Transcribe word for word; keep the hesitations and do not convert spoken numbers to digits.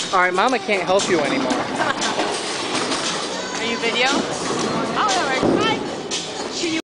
Alright, Mama can't help you anymore. Are you video? Oh, yeah, right.